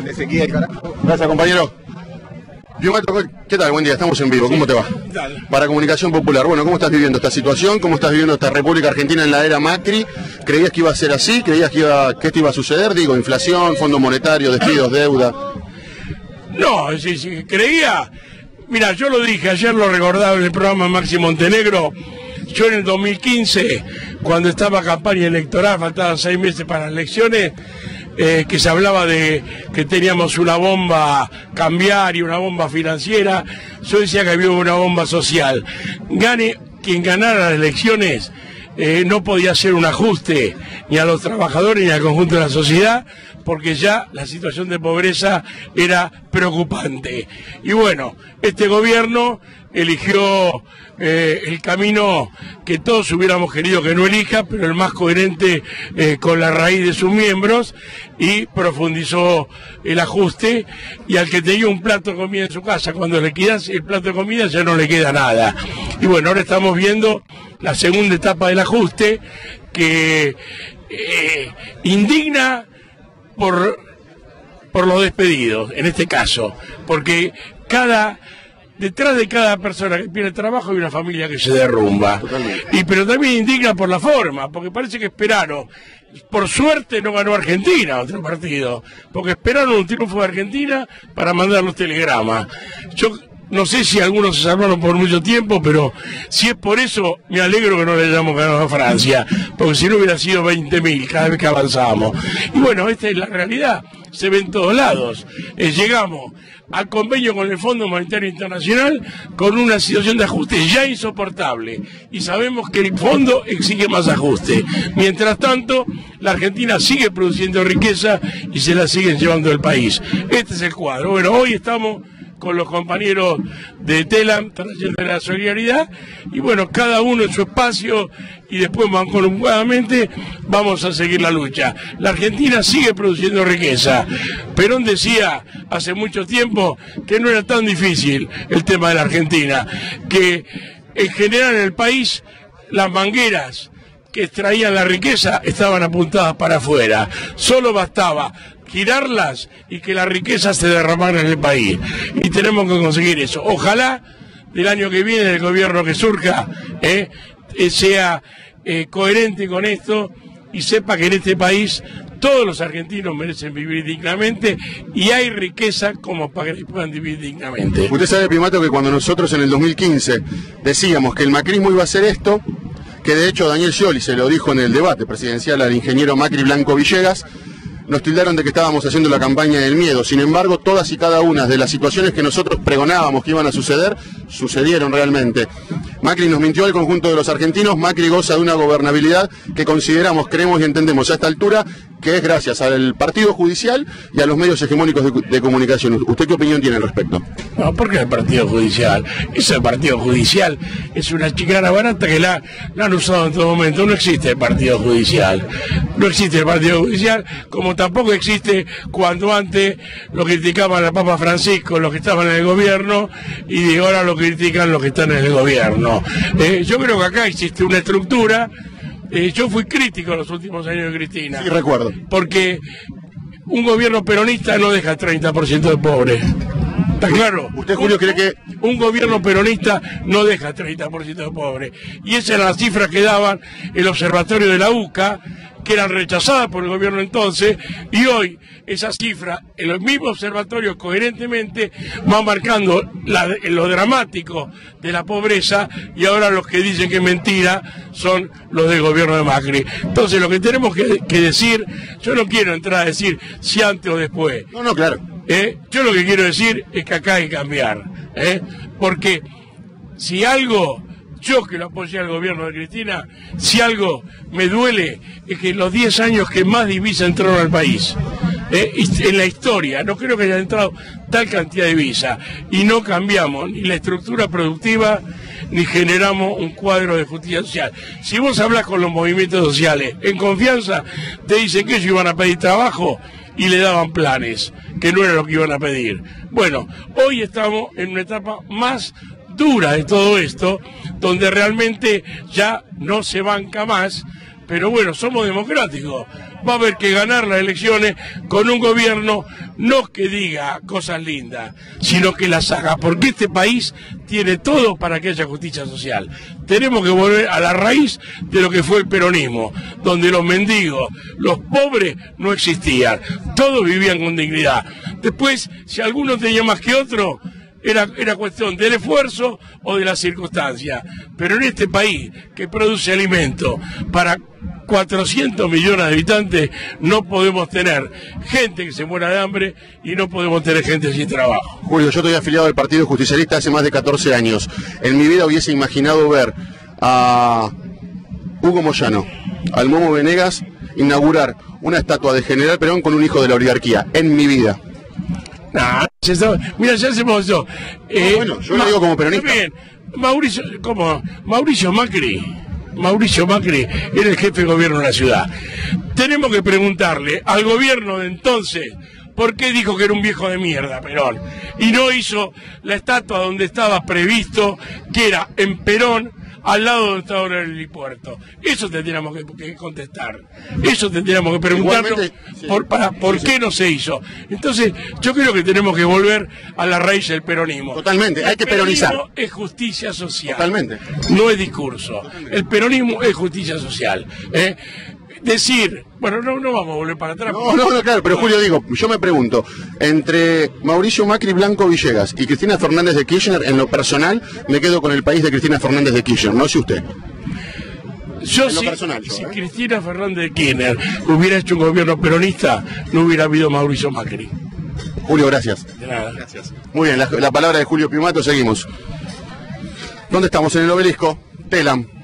De sequía y carajo. Gracias, compañero. ¿Qué tal? Buen día, estamos en vivo. ¿Cómo te va? Para Comunicación Popular. Bueno, ¿cómo estás viviendo esta situación? ¿Cómo estás viviendo esta República Argentina en la era Macri? ¿Creías que iba a ser así? ¿Creías que esto iba a suceder? Digo, inflación, Fondo Monetario, despidos, deuda. No, sí, creía. Mira, yo lo dije, ayer lo recordaba en el programa Maxi Montenegro. Yo en el 2015, cuando estaba campaña electoral, faltaban 6 meses para las elecciones, que se hablaba de que teníamos una bomba cambiaria, una bomba financiera, yo decía que había una bomba social. Gane quien ganara las elecciones, no podía hacer un ajuste ni a los trabajadores ni al conjunto de la sociedad, porque ya la situación de pobreza era preocupante. Y bueno, este gobierno eligió el camino que todos hubiéramos querido que no elija, pero el más coherente con la raíz de sus miembros, y profundizó el ajuste, y al que tenía un plato de comida en su casa, cuando le quitas el plato de comida ya no le queda nada. Y bueno, ahora estamos viendo la segunda etapa del ajuste, que indigna por los despedidos, en este caso, porque detrás de cada persona que pierde trabajo hay una familia que se derrumba. Pero también indigna por la forma, porque parece que esperaron. Por suerte no ganó Argentina, otro partido, porque esperaron un triunfo de Argentina para mandar los telegramas. Yo no sé si algunos se salvaron por mucho tiempo, pero si es por eso, me alegro que no le hayamos ganado a Francia, porque si no hubiera sido 20.000 cada vez que avanzábamos. Y bueno, esta es la realidad, se ve en todos lados. Llegamos al convenio con el Fondo Monetario Internacional con una situación de ajuste ya insoportable, y sabemos que el fondo exige más ajuste. Mientras tanto, la Argentina sigue produciendo riqueza y se la siguen llevando del país. Este es el cuadro. Bueno, hoy estamos con los compañeros de TELAM trayendo la solidaridad, y bueno, cada uno en su espacio, y después mancomunadamente vamos a seguir la lucha. La Argentina sigue produciendo riqueza. Perón decía hace mucho tiempo que no era tan difícil el tema de la Argentina, que en general en el país las mangueras que extraían la riqueza estaban apuntadas para afuera, solo bastaba girarlas y que la riqueza se derramara en el país, y tenemos que conseguir eso. Ojalá del año que viene el gobierno que surja sea coherente con esto y sepa que en este país todos los argentinos merecen vivir dignamente, y hay riqueza como para que puedan vivir dignamente. Usted sabe, Pimato, que cuando nosotros en el 2015 decíamos que el macrismo iba a hacer esto, que de hecho Daniel Scioli se lo dijo en el debate presidencial al ingeniero Macri Blanco Villegas, nos tildaron de que estábamos haciendo la campaña del miedo. Sin embargo, todas y cada una de las situaciones que nosotros pregonábamos que iban a suceder, sucedieron realmente. Macri nos mintió al conjunto de los argentinos. Macri goza de una gobernabilidad que consideramos, creemos y entendemos a esta altura que es gracias al partido judicial y a los medios hegemónicos de comunicación. ¿Usted qué opinión tiene al respecto? No, ¿por qué el partido judicial? Ese partido judicial es una chicana barata que la han usado en todo momento. No existe el partido judicial. No existe el partido judicial, como tampoco existe cuando antes lo criticaban al Papa Francisco, los que estaban en el gobierno, y ahora lo critican los que están en el gobierno. Yo creo que acá existe una estructura. Yo fui crítico en los últimos años de Cristina. Sí, recuerdo. Porque un gobierno peronista no deja 30% de pobres. ¿Está claro? ¿Usted, Julio, cree que un gobierno peronista no deja 30% de pobres? Y esas eran las cifras que daban el observatorio de la UCA, que eran rechazadas por el gobierno entonces, y hoy esas cifras, en los mismos observatorios coherentemente van marcando lo dramático de la pobreza, y ahora los que dicen que es mentira son los del gobierno de Macri. Entonces lo que tenemos que decir, yo no quiero entrar a decir si antes o después. No, claro. Yo lo que quiero decir es que acá hay que cambiar, porque si algo, yo que lo apoyé al gobierno de Cristina, si algo me duele es que en los 10 años que más divisas entraron al país, en la historia, no creo que haya entrado tal cantidad de divisas, y no cambiamos ni la estructura productiva ni generamos un cuadro de justicia social. Si vos hablas con los movimientos sociales en confianza, te dicen que ellos iban a pedir trabajo y le daban planes, que no era lo que iban a pedir. Bueno, hoy estamos en una etapa más dura de todo esto, donde realmente ya no se banca más, pero bueno, somos democráticos. Va a haber que ganar las elecciones con un gobierno no que diga cosas lindas, sino que las haga, porque este país tiene todo para que haya justicia social. Tenemos que volver a la raíz de lo que fue el peronismo, donde los mendigos, los pobres no existían, todos vivían con dignidad. Después, si alguno tenía más que otro, era cuestión del esfuerzo o de las circunstancias. Pero en este país que produce alimento para 400 millones de habitantes, no podemos tener gente que se muera de hambre y no podemos tener gente sin trabajo. Julio, yo estoy afiliado al Partido Justicialista hace más de 14 años. En mi vida hubiese imaginado ver a Hugo Moyano, al Momo Venegas, inaugurar una estatua de General Perón con un hijo de la oligarquía. En mi vida. Nah, mira, ya hacemos eso. Bueno, yo lo digo como peronista. Bien, Mauricio Macri era el jefe de gobierno de la ciudad. Tenemos que preguntarle al gobierno de entonces por qué dijo que era un viejo de mierda, Perón, y no hizo la estatua donde estaba previsto, que era en Perón, al lado donde estaba ahora el helipuerto. Eso tendríamos que contestar. Eso tendríamos que preguntarnos por qué no se hizo. Entonces, yo creo que tenemos que volver a la raíz del peronismo. Totalmente, hay que peronizar. El peronismo es justicia social. Totalmente. No es discurso. El peronismo es justicia social. Decir, bueno, no vamos a volver para atrás. No, claro, pero Julio, digo, yo me pregunto, entre Mauricio Macri, Blanco Villegas y Cristina Fernández de Kirchner, en lo personal, me quedo con el país de Cristina Fernández de Kirchner, no sé usted. Si Cristina Fernández de Kirchner hubiera hecho un gobierno peronista, no hubiera habido Mauricio Macri. Julio, gracias. De nada. Gracias. Muy bien, la palabra de Julio Piumato, seguimos. ¿Dónde estamos? En el Obelisco, Telam.